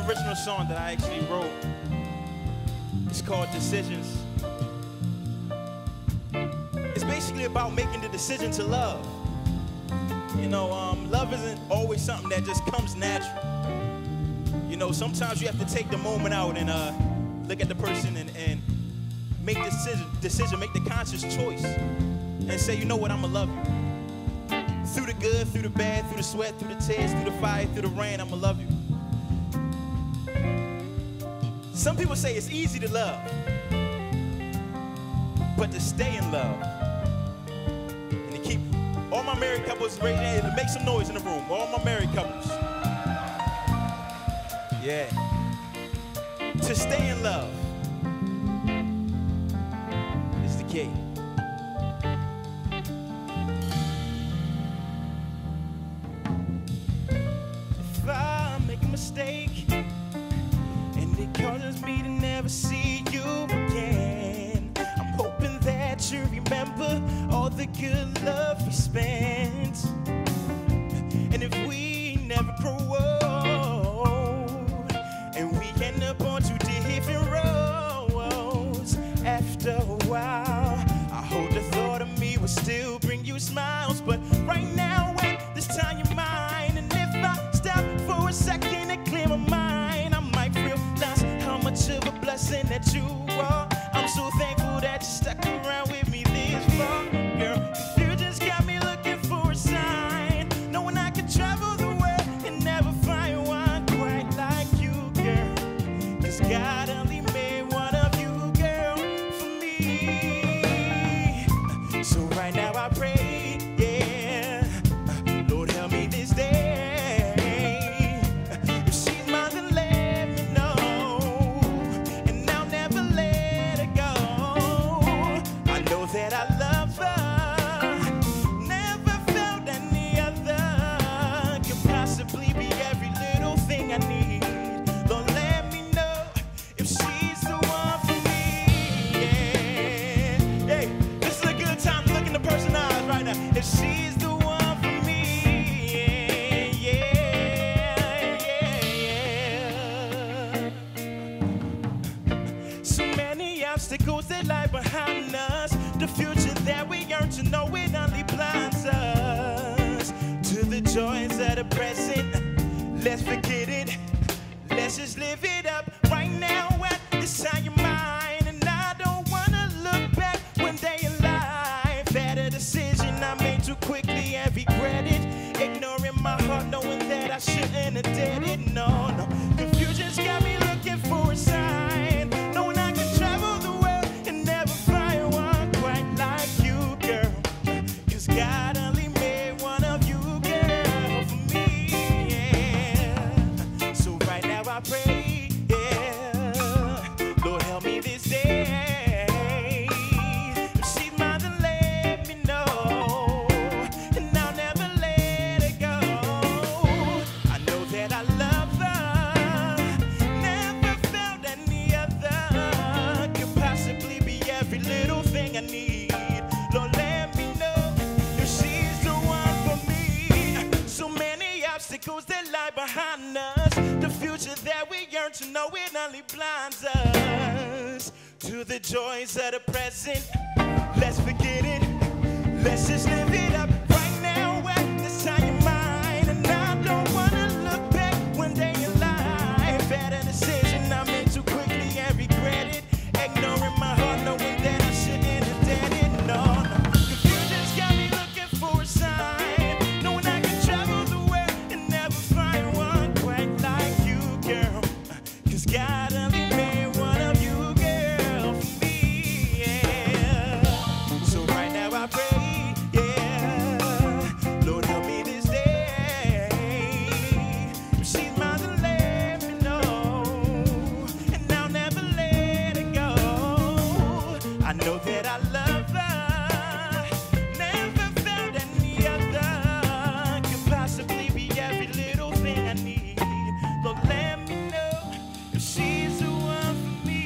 original song that I actually wrote. It's called Decisions. It's basically about making the decision to love. You know, love isn't always something that just comes natural. You know, sometimes you have to take the moment out and look at the person and make the decision, make the conscious choice and say, you know what, I'ma love you. Through the good, through the bad, through the sweat, through the tears, through the fire, through the rain, I'ma love you. Some people say it's easy to love, but to stay in love. And to keep all my married couples right there, to make some noise in the room. All my married couples. Yeah. To stay in love is the key. If I make a mistake and it causes me to never see you again, I'm hoping that you remember all the good love we spent. And if we never grow old and we end up on two different roads, after a while I hope the thought of me will still bring you smiles. But right now, at this time, you're mine. And if I stop for a second and clear my mind, I might realize how much of a blessing that you are. I'm so thankful that you stuck around with me this far. Girl, you just got me looking for a sign, knowing I could travel the world and never find one quite like you, girl. 'Cause God only made one of you, girl, for me. So right now I pray, yeah, Lord help me this day. If she's mine, then let me know, and I'll never let her go. I know that I love her, never felt any other could possibly be every little thing I need. Lord, let me know if she's the one for me. Yeah, hey, this is a good time to look in the person's eyes right now. If she's the one for me, yeah, yeah, yeah. So many obstacles that lie behind us, the future that we yearn to know, it only blinds us to the joys of the present. Let's forget it, let's just live it up right now at this time you're mine. And I don't wanna look back one day in life at a decision I made too quickly and regret it, ignoring my heart, knowing that I shouldn't have did it. No, no, confusion's got me looking for a sign, knowing I can travel the world and never find one quite like you, girl. 'Cause God only made one of you, girl, for me, yeah. So right now I pray, yeah, Lord help me this day. If she's mine, then let me know, and I'll never let her go. I know that I love her, never felt any other could possibly be every little thing I need. Lord, let me know if she's the one for me. So many obstacles that lie behind us, the future that we yearn to know, it only blinds us to the joys of the present. Let's forget it, let's just live it up right now at this time you're mine. And I don't wanna look back one day in life at a decision I made too quickly and regret it, ignoring my heart, knowing that I shouldn't have done it. No, no, confusion's got me looking for a sign, knowing I can travel the world and never find one quite like you, girl. 'Cause God only made one of you, girl, for me, yeah. So right now I pray, yeah, Lord help me this day. If she's mine, then let me know, and I'll never let her go. I know that I love her, never felt any other could possibly be every little thing I need. Lord, let me know if she's the one for me,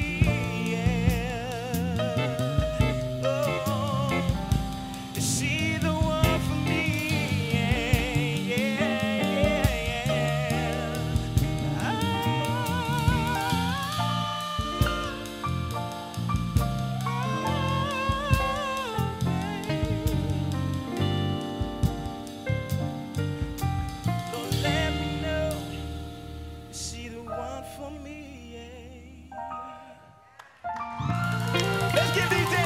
yeah. Oh, is she the one for me? Yeah, yeah, yeah, yeah. Give these